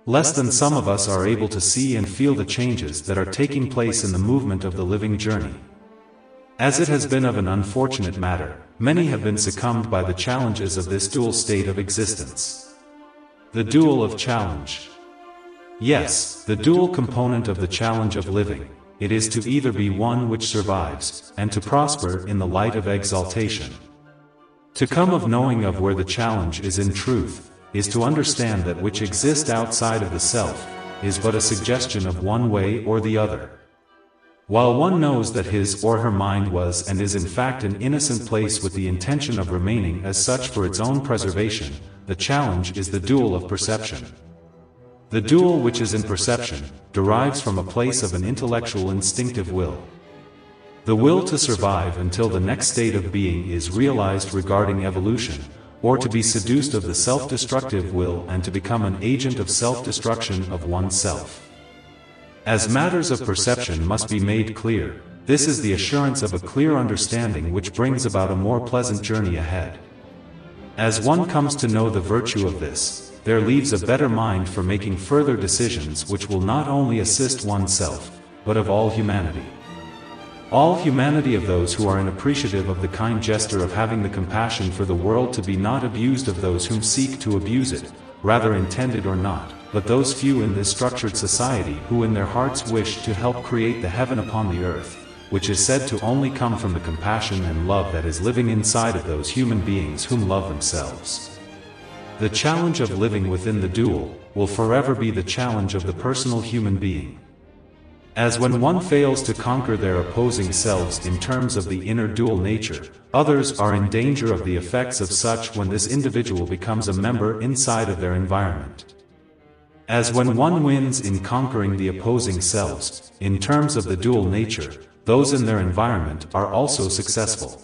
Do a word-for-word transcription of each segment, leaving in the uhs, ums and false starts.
Less than some of us are able to see and feel the changes that are taking place in the movement of the living journey. As it has been of an unfortunate matter, many have been succumbed by the challenges of this dual state of existence. The dual of challenge. Yes, the dual component of the challenge of living. It is to either be one which survives, and to prosper in the light of exaltation. To come of knowing of where the challenge is in truth, is to understand that which exists outside of the self, is but a suggestion of one way or the other. While one knows that his or her mind was and is in fact an innocent place with the intention of remaining as such for its own preservation, the challenge is the dual of perception. The dual which is in perception, derives from a place of an intellectual instinctive will. The will to survive until the next state of being is realized regarding evolution, or to be seduced of the self-destructive will and to become an agent of self-destruction of oneself. As matters of perception must be made clear, this is the assurance of a clear understanding which brings about a more pleasant journey ahead. As one comes to know the virtue of this, there leaves a better mind for making further decisions which will not only assist oneself, but of all humanity. All humanity of those who are inappreciative of the kind gesture of having the compassion for the world to be not abused of those whom seek to abuse it, rather intended or not, but those few in this structured society who in their hearts wish to help create the heaven upon the earth, which is said to only come from the compassion and love that is living inside of those human beings whom love themselves. The challenge of living within the dual, will forever be the challenge of the personal human being. As when one fails to conquer their opposing selves in terms of the inner dual nature, others are in danger of the effects of such when this individual becomes a member inside of their environment. As when one wins in conquering the opposing selves, in terms of the dual nature, those in their environment are also successful.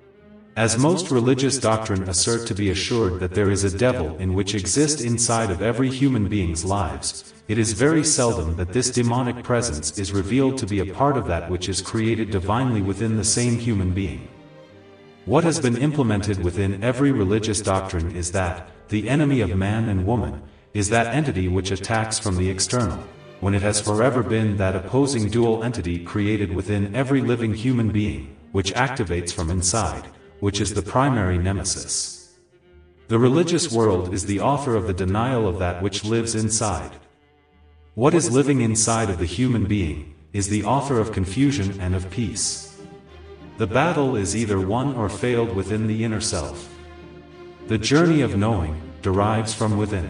As most religious doctrine assert to be assured that there is a devil in which exists inside of every human being's lives, it is very seldom that this demonic presence is revealed to be a part of that which is created divinely within the same human being. What has been implemented within every religious doctrine is that, the enemy of man and woman, is that entity which attacks from the external, when it has forever been that opposing dual entity created within every living human being, which activates from inside, which is the primary nemesis. The religious world is the author of the denial of that which lives inside. What is living inside of the human being, is the author of confusion and of peace. The battle is either won or failed within the inner self. The journey of knowing, derives from within.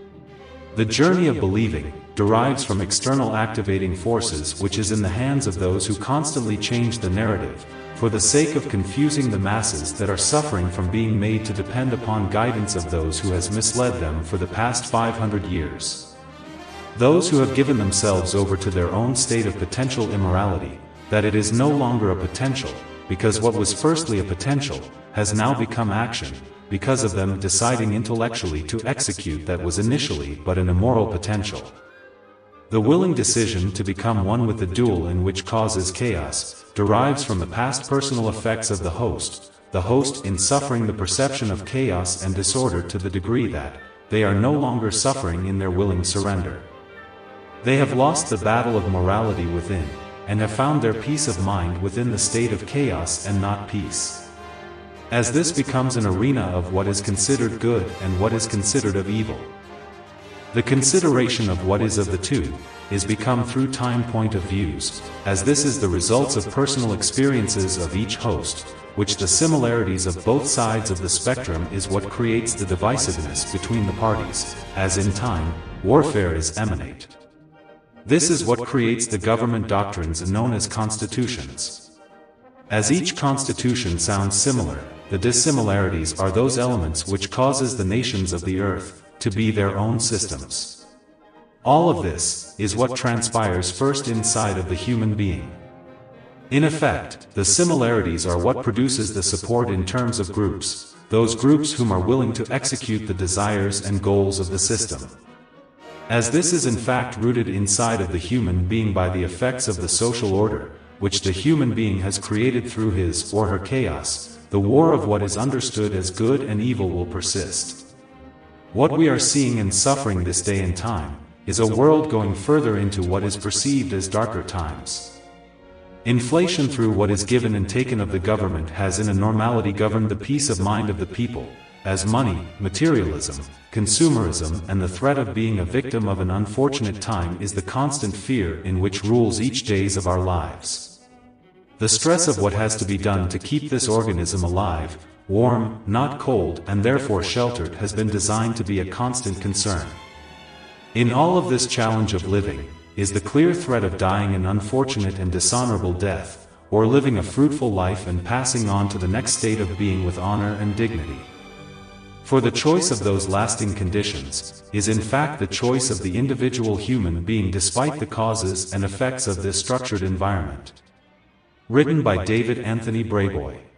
The journey of believing, derives from external activating forces which is in the hands of those who constantly change the narrative, for the sake of confusing the masses that are suffering from being made to depend upon guidance of those who has misled them for the past five hundred years. Those who have given themselves over to their own state of potential immorality, that it is no longer a potential, because what was firstly a potential, has now become action, because of them deciding intellectually to execute that was initially but an immoral potential. The willing decision to become one with the dual in which causes chaos, derives from the past personal effects of the host, the host in suffering the perception of chaos and disorder to the degree that, they are no longer suffering in their willing surrender. They have lost the battle of morality within, and have found their peace of mind within the state of chaos and not peace. As this becomes an arena of what is considered good and what is considered of evil. The consideration of what is of the two, is become through time point of views, as this is the results of personal experiences of each host, which the similarities of both sides of the spectrum is what creates the divisiveness between the parties, as in time, warfare is emanate. This is what creates the government doctrines known as constitutions. As each constitution sounds similar, the dissimilarities are those elements which causes the nations of the earth to be their own systems. All of this is what transpires first inside of the human being. In effect, the similarities are what produces the support in terms of groups, those groups whom are willing to execute the desires and goals of the system. As this is in fact rooted inside of the human being by the effects of the social order, which the human being has created through his or her chaos, the war of what is understood as good and evil will persist. What we are seeing and suffering this day and time, is a world going further into what is perceived as darker times. Inflation through what is given and taken of the government has in a normality governed the peace of mind of the people, as money, materialism, consumerism and the threat of being a victim of an unfortunate time is the constant fear in which rules each days of our lives. The stress of what has to be done to keep this organism alive, warm, not cold and therefore sheltered has been designed to be a constant concern. In all of this challenge of living, is the clear threat of dying an unfortunate and dishonorable death, or living a fruitful life and passing on to the next state of being with honor and dignity. For the choice of those lasting conditions, is in fact the choice of the individual human being despite the causes and effects of this structured environment. Written by David Anthony Brayboy.